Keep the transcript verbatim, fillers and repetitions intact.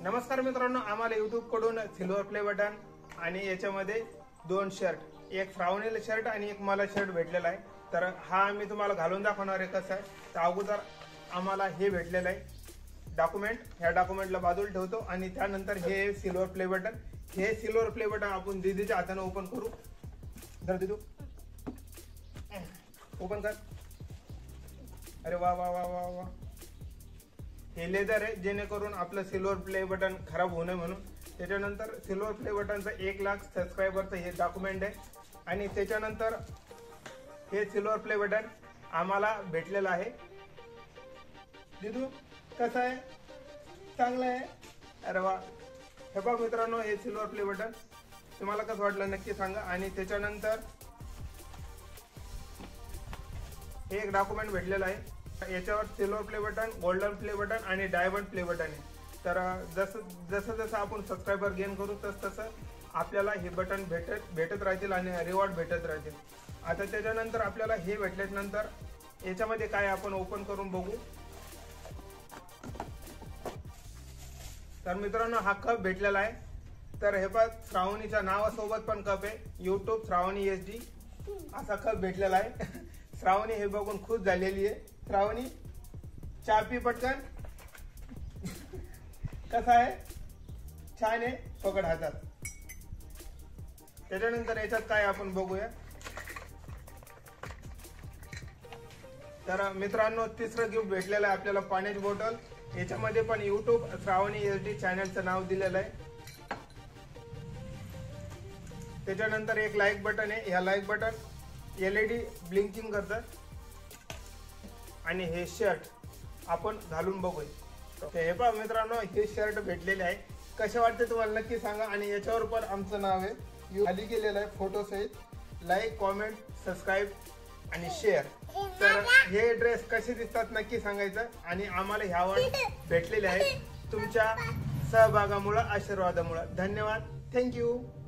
नमस्कार मित्रांनो, आम्हाला यूट्यूब कडून सिल्वर प्ले बटन आणि याच्यामध्ये दोन शर्ट, एक फ्राउनेल शर्ट आणि एक मला शर्ट भेटलेला आहे। तर हा मी तुम्हाला घालून दाखवणार आहे कसं आहे। तर अगोदर आम्हाला हे भेटलेलं आहे डॉक्युमेंट, ह्या डॉक्युमेंटला बाजूला ठेवतो आणि त्यानंतर हे सिल्वर प्ले बटन, हे सिल्वर प्ले बटन आपण दीदीच्या हाताने ओपन करू। धर दीदू, ओपन कर। अरे वा वा वा वा वा, हे लेदर आहे जेणेकरून आपलं सिल्वर प्ले बटन खराब होऊ नये म्हणून। त्याच्यानंतर सिल्वर प्ले बटनचं एक लाख सबस्क्रायबरचं हे डॉक्युमेंट आहे आणि त्याच्यानंतर हे सिल्वर प्ले बटन आम्हाला भेटलेलं आहे। दीदू कसं आहे, चांगलं आहे? अरे वा, हे बघा मित्रांनो, हे सिल्वर प्ले बटन तुम्हाला कसं वाटलं नक्की सांगा। आणि त्याच्यानंतर हे एक डॉक्युमेंट भेटलेलं आहे, याच्यावर silver play button, golden play button आणि डायमंड प्ले बटन आहे। तर जसं जसं जसं आपण सबस्क्रायबर गेन करू तसं तसं आपल्याला हे बटन भेटत भेटत राहतील आणि रिवॉर्ड भेटत राहतील। आता त्याच्यानंतर आपल्याला हे भेटल्यानंतर याच्यामध्ये काय आपण ओपन करून बघू। तर मित्रांनो, हा कप भेटलेला आहे। तर हे पण श्रावणीच्या नावासोबत पण कप आहे, यूट्यूब श्रावणी एस डी असा कप भेटलेला आहे। श्रावणी हे बघून खुश झालेली आहे। श्रावणी, चहा पी पटकन। कसा आहे, छान आहे, पकड हातात। त्याच्यानंतर याच्यात काय आपण बघूया। तर मित्रांनो, तिसरं गिफ्ट भेटलेलं आहे आपल्याला, पाण्याची बॉटल। याच्यामध्ये पण यूट्यूब श्रावणी एस डी चॅनलचं नाव दिलेलं आहे। त्याच्यानंतर एक लाईक बटन आहे, ह्या लाईक बटन एलईडी ब्लिंकिंग करतं आणि हे शर्ट आपण घालून बघूया। हे पहा मित्रांनो, हे शर्ट भेटलेले आहे, कसे वाटते तुम्हाला नक्की सांगा। आणि याच्यावर पण आमचं नाव आहे खाली केलेलं आहे फोटो सहित। लाईक, कॉमेंट, सबस्क्राईब आणि शेअर। तर हे ड्रेस कसे दिसतात नक्की सांगायचं। आणि आम्हाला ह्यावर भेटलेले आहे तुमच्या सहभागामुळे, आशीर्वादामुळे। धन्यवाद, थँक्यू।